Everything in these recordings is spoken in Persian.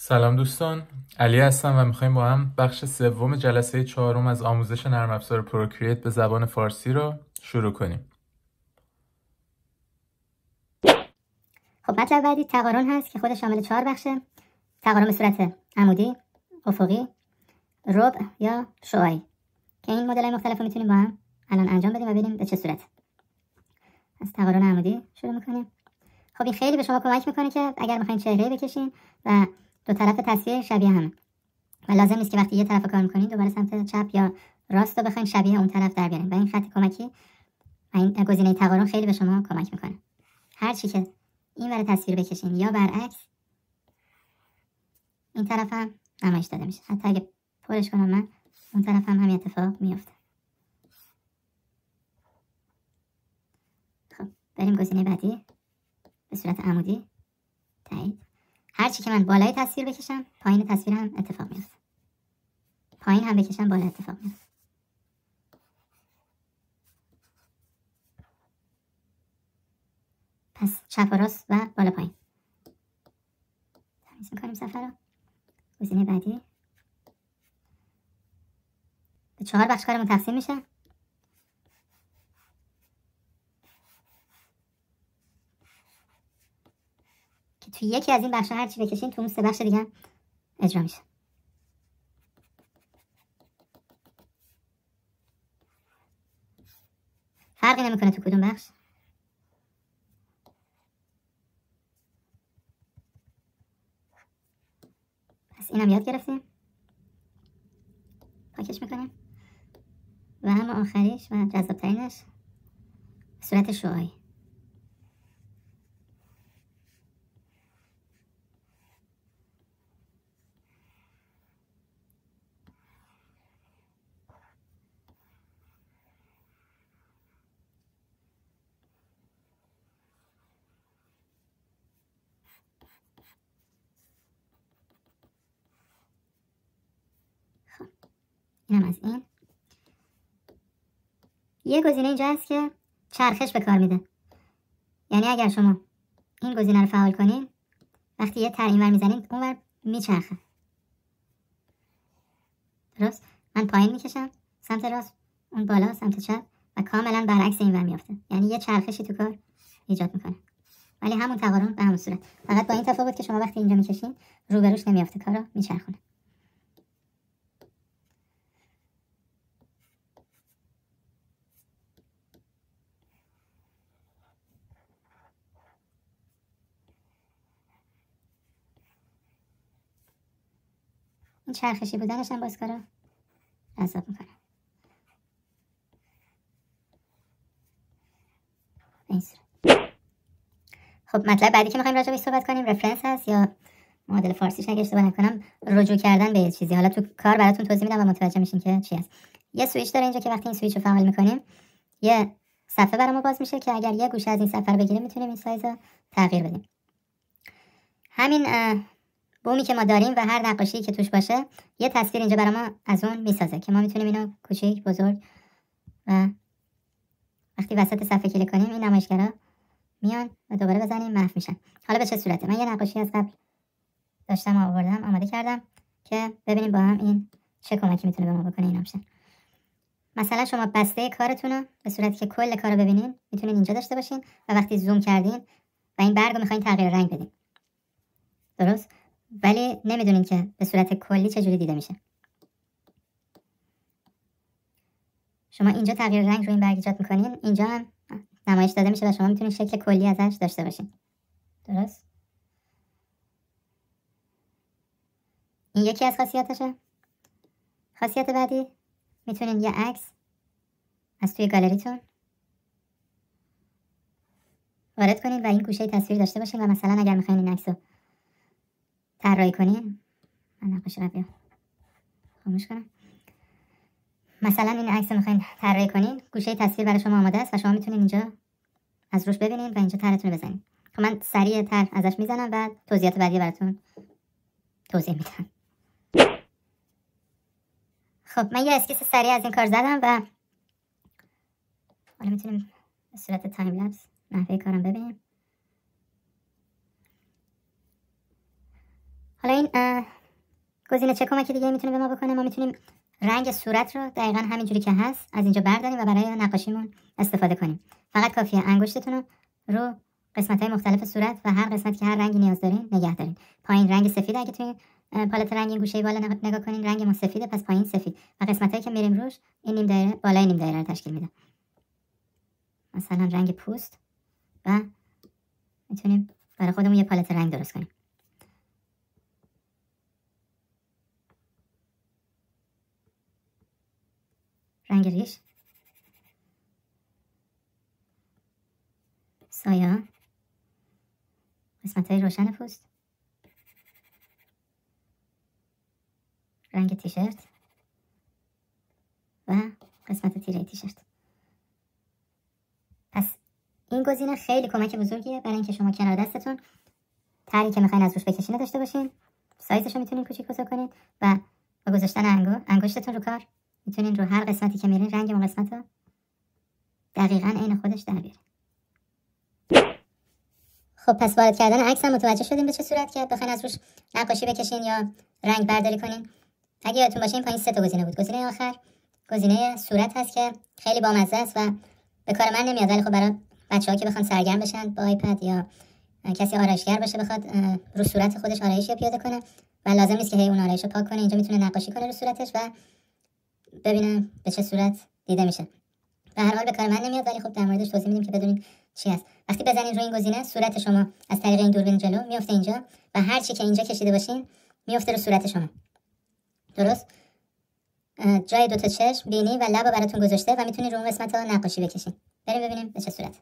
سلام دوستان، علی هستم و میخوایم با هم بخش سوم جلسه 4 از آموزش نرم افزار پروکرییت به زبان فارسی رو شروع کنیم. خب مطلب بعدی تقارن هست که خودش شامل 4 بخشه. تقارن به صورت عمودی، افقی، ربع یا شعاعی که این مدل‌های مختلف رو میتونیم با هم الان انجام بدیم و ببینیم به چه صورت. از تقارن عمودی شروع میکنیم. خب این خیلی به شما کمک میکنه که اگر میخواین چهره بکشین و دو طرف تصویر شبیه همه و لازم نیست که وقتی یه طرف کار میکنین دوباره سمت چپ یا راست رو بخواین شبیه اون طرف در بیارین و این خط کمکی و این گزینه تقارن خیلی به شما کمک میکنه. هر چی که این ور تصویر بکشین یا برعکس این طرف هم نمایش داده میشه. حتی اگه پرش کنم من اون طرف هم همین اتفاق میفته. خب بریم گزینه بعدی. به صورت عمودی تایید. هر چی که من بالای تصویر بکشم پایین تصویر هم اتفاق میفته. پایین هم بکشم بالا اتفاق میفته. پس چپ و راست و بالا پایین. تمیز میکنیم صفحه رو. گزینه بعدی. به 4 بخش کارمون تقسیم میشه. که توی یکی از این بخش هر چی بکشین تو اون 3 بخش دیگه اجرا میشه. فرقی نمیکنه تو کدوم بخش. پس اینم یاد گرفتیم. پاکش میکنیم. و اما آخریش و جذابترینش به صورت شعاعی. خب اینم از این. یه گزینه اینجا هست که چرخش به کار میده. یعنی اگر شما این گزینه رو فعال کنین وقتی یه تر اینور میزنین اونور میچرخه. درست؟ من پایین میکشم سمت راست، اون بالا سمت چپ و کاملا برعکس اینور میافته. یعنی یه چرخشی تو کار ایجاد میکنه. ولی همون تقارن به همون صورت. فقط با این تفاوت که شما وقتی اینجا میکشین روبروش نمیافته، کارو میچرخونه. این چرخشی بودنش هم باز کارو جذاب میکنه. به این صورت. خب مطلب بعدی که میخوایم راجع بهش صحبت کنیم رفرنس هست یا معادل فارسیش اگه اشتباه نکنم رجوع کردن به یه چیزی. حالا تو کار براتون توضیح میدم و متوجه میشین که چی هست. یه سویچ داره اینجا که وقتی این سویچ رو فعال میکنیم یه صفحه برامون باز میشه که اگر یه گوشه از این صفحه رو بگیریم میتونیم این سایز رو تغییر بدیم. همین بومی که ما داریم و هر نقاشی که توش باشه یه تصویر اینجا برای ما از اون میسازه که ما میتونیم اینو کوچیک بزرگ و وقتی وسط صفحه کلیک کنیم این نمایشگرا میان و دوباره بزنیم محو میشن. حالا به چه صورته؟ من یه نقاشی از قبل داشتم آوردم آماده کردم که ببینیم با هم این چه کمکی میتونه به ما بکنه این آپشن. مثلا شما بسته کارتون رو به صورتی که کل کارو ببینین میتونین اینجا داشته باشین و وقتی زوم کردین و این برگ رو میخواین تغییر رنگ بدین. درست؟ ولی نمیدونین که به صورت کلی چجوری دیده میشه. شما اینجا تغییر رنگ رو این برگ ایجاد میکنین، اینجا هم نمایش داده میشه و شما میتونین شکل کلی ازش داشته باشین. درست؟ این یکی از خاصیتشه. خاصیت بعدی میتونین یه عکس از توی گالریتون وارد کنین و این گوشه تصویر داشته باشین و مثلا اگر میخواین این عکس رو طراحی کنین، من نقاشی قبلی خاموش کنم. مثلا این عکس رو میخواین طراحی کنین، گوشه تصویر برای شما آماده است و شما میتونین اینجا از روش ببینین و اینجا طرحتون رو بزنین. خب من سریع طرح ازش میزنم و توضیحات بعدی براتون توضیح میدم. خب من یه اسکیس سریع از این کار زدم و حالا میتونیم به صورت تایم لپس نحوه کارم ببینیم. حالا این گزینه چه کمک دیگه میتونه به ما بکنه؟ ما میتونیم رنگ صورت رو دقیقاً همینجوری که هست از اینجا برداریم و برای نقاشیمون استفاده کنیم. فقط کافیه انگشتتون رو قسمت‌های مختلف صورت و هر قسمتی که هر رنگی نیاز دارین نگه دارین. پایین رنگ سفید، اگه توی پالت رنگین گوشه بالا نگاه کنین رنگ ما سفیده، پس پایین سفید و قسمتایی که میریم روش این نیم دایره بالای نیم دایره رو تشکیل میده. مثلا رنگ پوست و میتونیم برای خودمون یه پالت رنگ درست کنیم. رنگ ریش، سایه، قسمت‌های روشن پوست، رنگ تیشرت و قسمت تیره تیشرت. پس این گزینه خیلی کمک بزرگیه برای اینکه شما کنار دستتون طرحی که میخواین از روش بکشین داشته باشین. سایزش رو میتونین کوچیک بزرگ کنین و با گذاشتن انگشتتون رو کار میتونین رو هر قسمتی که میرین رنگ اون قسمت رو دقیقاً عین خودش در بیارین. خب پس وارد کردن عکس هم متوجه شدیم به چه صورت که بخواین از روش نقاشی بکشین یا رنگ برداری کنین. اگه یادتون باشه این پایین 3 تا گزینه بود. گزینه آخر گزینه صورت هست که خیلی بامزه است و به کار من نمیاد، ولی خب برای بچه‌ها که بخوان سرگرم بشن با آیپد یا کسی آرایشگر باشه بخواد رو صورت خودش آرایشی پیاده کنه و لازم نیست که هی اون آرایشو پاک کنه، اینجا میتونه نقاشی کنه رو صورتش و ببینن به چه صورت دیده میشه. به هر حال به کار من نمیاد، ولی خب در موردش توضیح میدیم که بدونین چی هست. وقتی بزنین روی این گزینه صورت شما از طریق این دوربین جلو میفته اینجا و هر چی که اینجا کشیده باشین میفته رو صورت شما. درست؟ جای 2 تا چشم، بینی و لب براتون گذاشته و میتونین رو اون قسمت‌ها نقاشی بکشین. بریم ببینیم به چه صورت.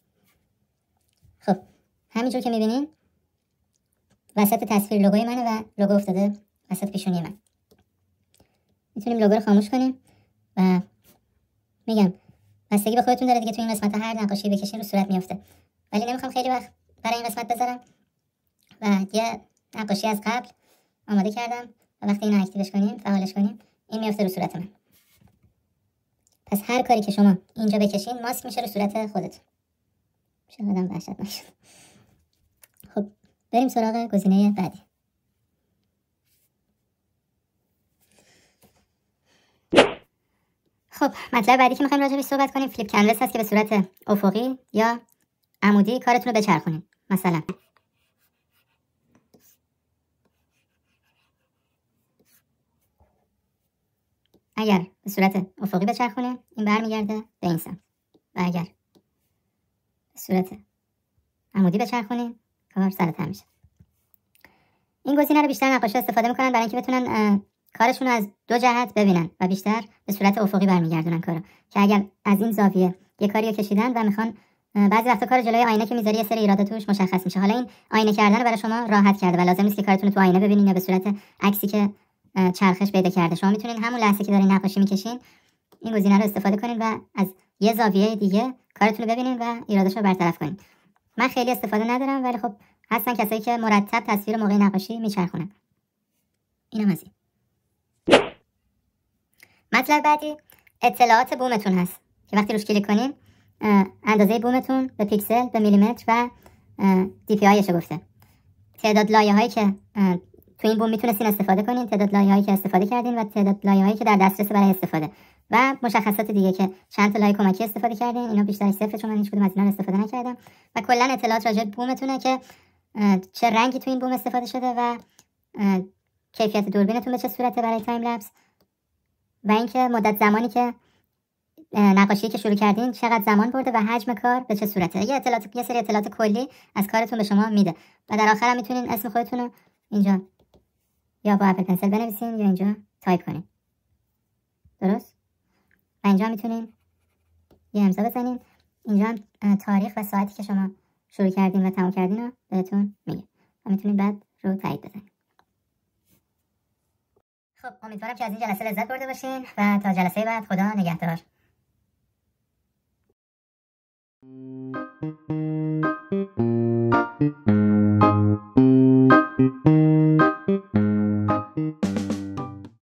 خب همینجور که میبینین وسط تصویر لوگوی منه و لوگو افتاده وسط پیشونی من. میتونیم لوگو رو خاموش کنیم و میگم بستگی به خودتون داره دیگه، تو این قسمت هر نقاشی بکشین رو صورت میفته، ولی نمیخوام خیلی وقت برای این قسمت بذارم و یه نقاشی از قبل آماده کردم و وقتی اینو اکتیوش کنیم فعالش کنیم این میفته رو صورت من. پس هر کاری که شما اینجا بکشین ماسک میشه رو صورت خودتون. چقدر وحشت نشد. خب بریم سراغ گزینه بعدی. خب مطلب بعدی که میخوایم راجعش صحبت کنیم فلیپ کنوس هست که به صورت افقی یا عمودی کارتون رو بچرخونین. مثلا اگر به صورت افقی بچرخونه این برمیگرده به این سمت و اگر به صورت عمودی بچرخونین کار سرتر میشه. این گزینه رو بیشتر نقاشی استفاده میکنن برای اینکه بتونن کارشون رو از 2 جهت ببینن و بیشتر به صورت افقی برمیگردونن کارو، که اگر از این زاویه یه کاری رو کشیدن و میخوان بعضی وقتا کار جلوی آینه که میذاری یه سری ایراد توش مشخص میشه. حالا این آینه کردن برای شما راحت کرده و لازم نیست که کارتون رو تو آینه ببینین یا به صورت عکسی که چرخش پیدا کرده. شما میتونین همون لحظه که دارین نقاشی میکشین این گزینه رو استفاده کنین و از یه زاویه دیگه کارتون رو ببینین و ایرادش رو برطرف کنین. من خیلی استفاده ندارم، ولی خب هستن کسایی که مرتب تصویر موقع نقاشی میچرخونن. اینم از این. مطلب بعدی اطلاعات بومتون هست که وقتی روش کلیک کنین اندازه بومتون به پیکسل، به میلیمتر و دی پی آیش گفته. تعداد لایه هایی که تو این بوم میتونستین استفاده کنین، تعداد لایه هایی که استفاده کردین و تعداد لایه هایی که در دسترس برای استفاده و مشخصات دیگه که چند تا لایه کمکی استفاده کردین. اینا بیشتر صفر چون من هیچ کدوم از اینا رو استفاده نکردم. و کلا اطلاعات راجع به بومتونه که چه رنگی تو این بوم استفاده شده و کیفیت دوربینتون به چه صورته برای تایم لپس و اینکه مدت زمانی که نقاشی که شروع کردین چقدر زمان برده و حجم کار به چه صورته. یه سری اطلاعات کلی از کارتون به شما میده و در آخر هم میتونین اسم خودتون رو اینجا یا با اپل پنسل بنویسین یا اینجا تایپ کنین. درست؟ و اینجا میتونین یه امضا بزنین. اینجا هم تاریخ و ساعتی که شما شروع کردین و تموم کردین رو بهتون میگه و میتونین بعد رو تایید بزنین. خب امیدوارم که از این جلسه لذت برده باشین و تا جلسه بعد خدا نگهدار. Thank you.